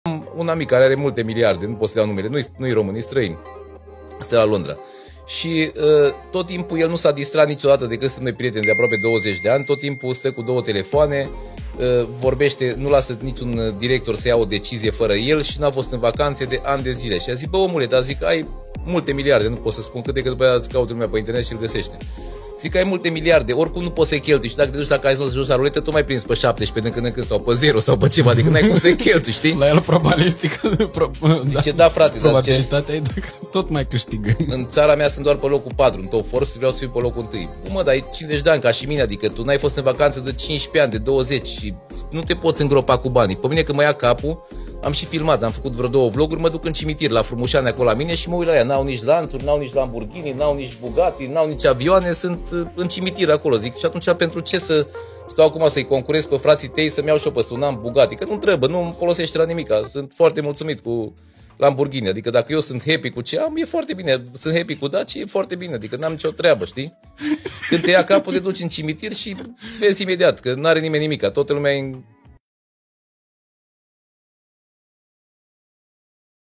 un amic care are multe miliarde, nu pot să dau numele, nu-i român, e străin, stă la Londra. Și tot timpul el nu s-a distrat niciodată decât sunt noi prieteni de aproape 20 de ani, tot timpul stă cu 2 telefoane, vorbește, nu lasă niciun director să ia o decizie fără el și n-a fost în vacanțe de ani de zile. Și a zis, bă omule, dar zic, ai multe miliarde, nu pot să spun câte, că după aia îți caută lumea pe internet și îl găsește. Zic că ai multe miliarde, oricum nu poți să cheltui și dacă te duci la casino să joci la ruletă, tu mai prinzi pe 17 din când în când sau pe 0 sau pe ceva, adică n-ai cum să cheltui, știi? La el probabilistică, zice, da frate, probabilitatea e dacă tot mai câștigă. În țara mea sunt doar pe locul 4, în top force, vreau să fiu pe locul 1. Mă, dar ai 50 de ani ca și mine, adică tu n-ai fost în vacanță de 15 ani, de 20 și nu te poți îngropa cu banii. Pe mine când mă ia capul, am și filmat, am făcut vreo 2 vloguri, mă duc în cimitir la Frumușani acolo la mine și mă uit la ea. N-au nici lanțuri, n-au nici Lamborghini, n-au nici Bugatti, n-au nici avioane, sunt în cimitir acolo. Zic, și atunci pentru ce să stau acum să-i concurez pe frații tăi să-mi iau și-o pe un am Bugatti? Că nu trebuie, nu-mi folosește la nimica. Sunt foarte mulțumit cu Lamborghini, adică dacă eu sunt happy cu ce am, e foarte bine. Sunt happy cu Dacia, e foarte bine, adică n-am nicio treabă, știi? Când te ia capul, te duci în cimitir și vezi imediat că n-are nimeni nimica, toată lumea e